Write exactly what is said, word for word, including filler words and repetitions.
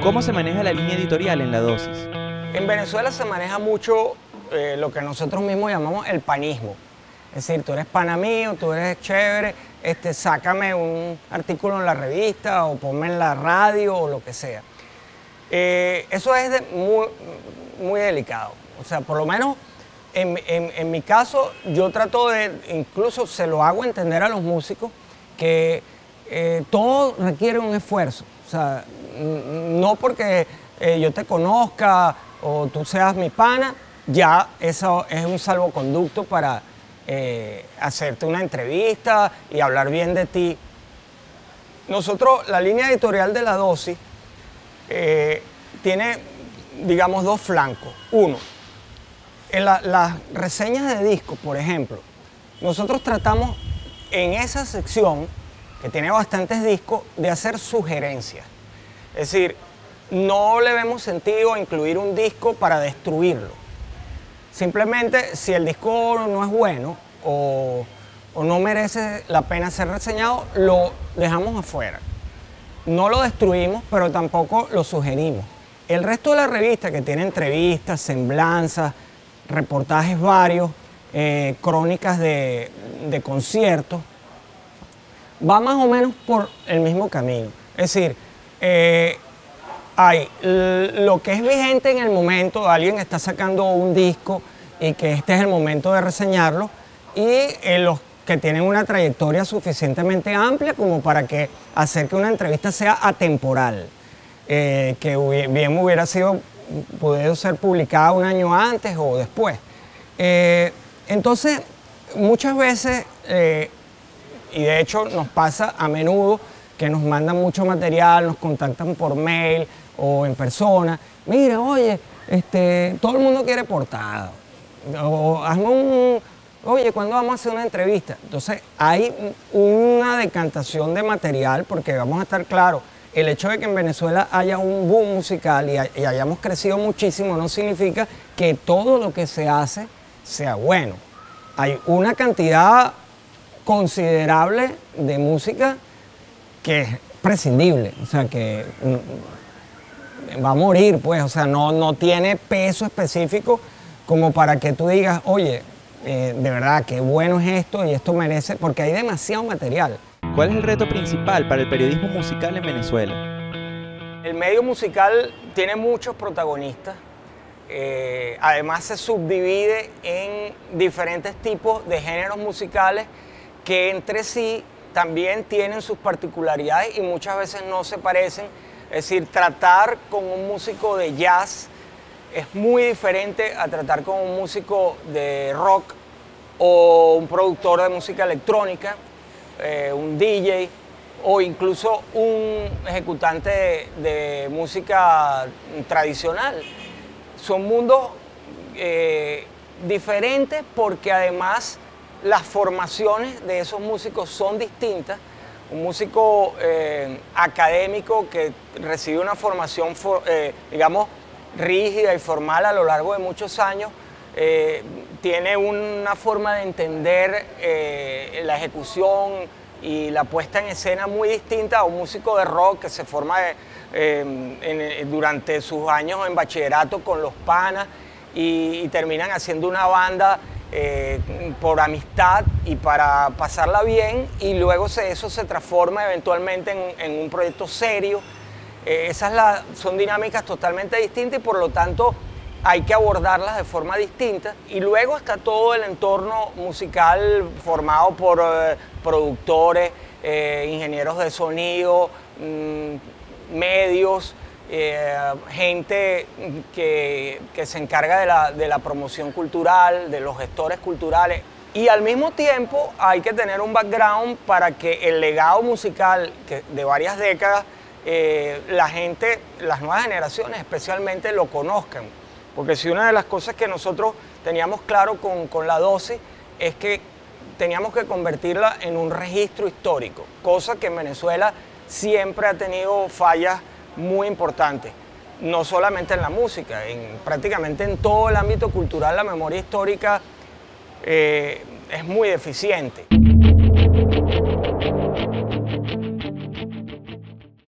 ¿Cómo se maneja la línea editorial en La Dosis? En Venezuela se maneja mucho eh, lo que nosotros mismos llamamos el panismo. Es decir, tú eres pana mío, tú eres chévere, este, sácame un artículo en la revista o ponme en la radio o lo que sea. Eh, eso es de muy, muy delicado. O sea, por lo menos en, en, en mi caso, yo trato de, incluso se lo hago entender a los músicos, que eh, todo requiere un esfuerzo. O sea, no porque eh, yo te conozca o tú seas mi pana, ya eso es un salvoconducto para eh, hacerte una entrevista y hablar bien de ti. Nosotros, la línea editorial de La Dosis eh, tiene, digamos, dos flancos. Uno, en la, las reseñas de discos, por ejemplo, nosotros tratamos en esa sección, que tiene bastantes discos, de hacer sugerencias. Es decir, no le vemos sentido a incluir un disco para destruirlo. Simplemente, si el disco no es bueno o, o no merece la pena ser reseñado, lo dejamos afuera. No lo destruimos, pero tampoco lo sugerimos. El resto de la revista, que tiene entrevistas, semblanzas, reportajes varios, eh, crónicas de, de conciertos, va más o menos por el mismo camino. Es decir, eh, hay lo que es vigente en el momento, alguien está sacando un disco y que este es el momento de reseñarlo, y eh, los que tienen una trayectoria suficientemente amplia como para que hacer que una entrevista sea atemporal, eh, que bien hubiera sido, podido ser publicada un año antes o después. Eh, entonces, muchas veces, eh, y de hecho nos pasa a menudo, que nos mandan mucho material, nos contactan por mail o en persona. Mira, oye, este, todo el mundo quiere portada. O hazme un, oye, ¿cuándo vamos a hacer una entrevista? Entonces hay una decantación de material, porque vamos a estar claros, el hecho de que en Venezuela haya un boom musical y, y hayamos crecido muchísimo no significa que todo lo que se hace sea bueno. Hay una cantidad considerable de música que es prescindible, o sea, que va a morir, pues, o sea, no, no tiene peso específico como para que tú digas, oye, eh, de verdad, qué bueno es esto y esto merece, porque hay demasiado material. ¿Cuál es el reto principal para el periodismo musical en Venezuela? El medio musical tiene muchos protagonistas, eh, además se subdivide en diferentes tipos de géneros musicales que entre sí también tienen sus particularidades y muchas veces no se parecen. Es decir, tratar con un músico de jazz es muy diferente a tratar con un músico de rock o un productor de música electrónica, eh, un D J o incluso un ejecutante de, de música tradicional. Son mundos eh, diferentes porque además las formaciones de esos músicos son distintas. Un músico eh, académico que recibe una formación, for, eh, digamos, rígida y formal a lo largo de muchos años, eh, tiene una forma de entender eh, la ejecución y la puesta en escena muy distinta a un músico de rock que se forma eh, en, durante sus años en bachillerato con los panas y, y terminan haciendo una banda Eh, por amistad y para pasarla bien, y luego se, eso se transforma eventualmente en, en un proyecto serio. Eh, esas la, son dinámicas totalmente distintas y por lo tanto hay que abordarlas de forma distinta. Y luego está todo el entorno musical formado por eh, productores, eh, ingenieros de sonido, mmm, medios, Eh, gente que, que se encarga de la, de la promoción cultural, de los gestores culturales, y al mismo tiempo hay que tener un background para que el legado musical que de varias décadas eh, la gente, las nuevas generaciones especialmente, lo conozcan. Porque si una de las cosas que nosotros teníamos claro con, con La Dosis es que teníamos que convertirla en un registro histórico, cosa que en Venezuela siempre ha tenido fallas muy importante, no solamente en la música, en, prácticamente en todo el ámbito cultural la memoria histórica eh, es muy deficiente.